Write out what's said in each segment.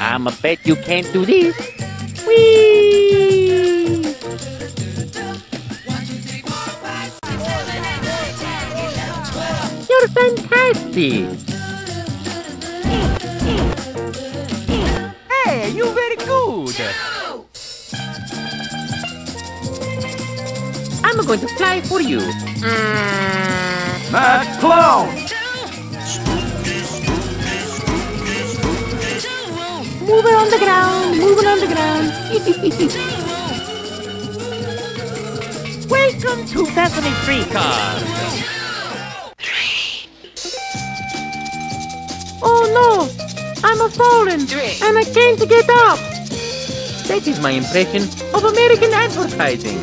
I'ma bet you can't do this. Whee! You're fantastic. Hey, you very good. I'm going to fly for you. Mad Clown! Moving on the ground, moving on the ground. Welcome to Sesame Street Cars. Oh no! I'm a fallen and I can't get up. That is my impression of American advertising.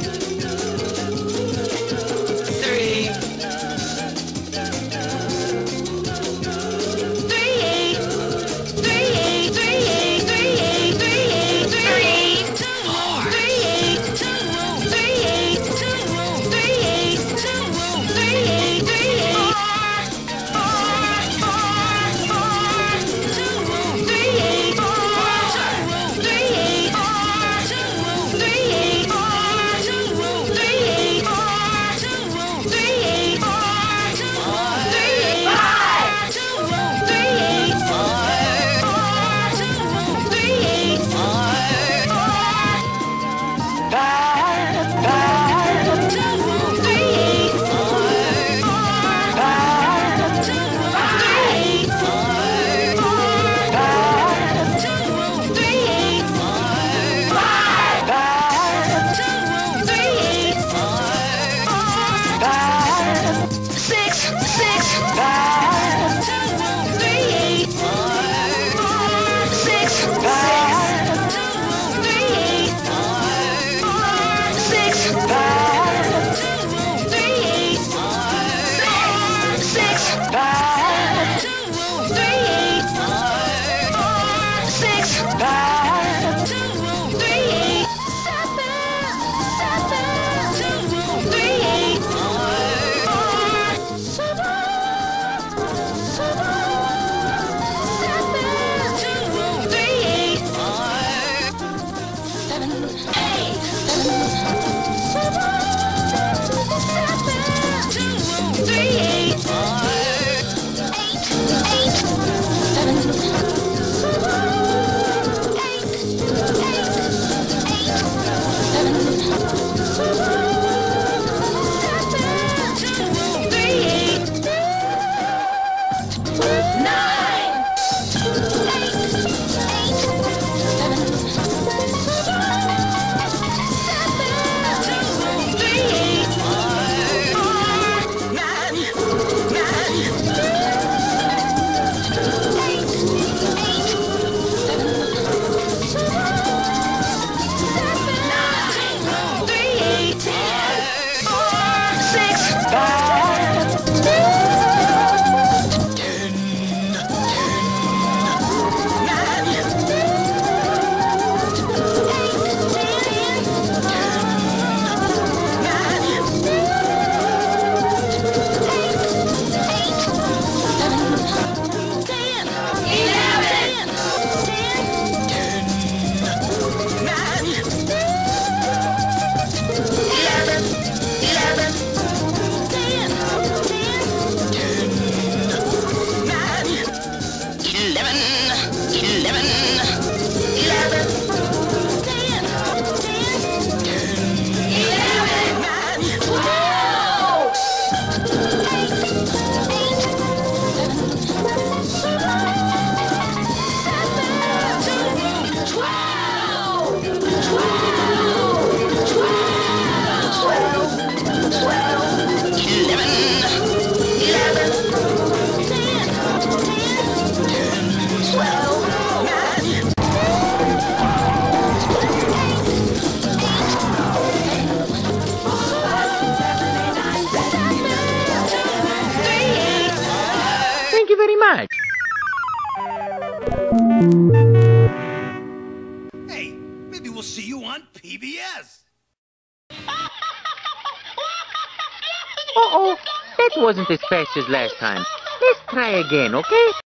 much. Hey, maybe we'll see you on PBS. Uh-oh, that wasn't as fast as last time. Let's try again, okay?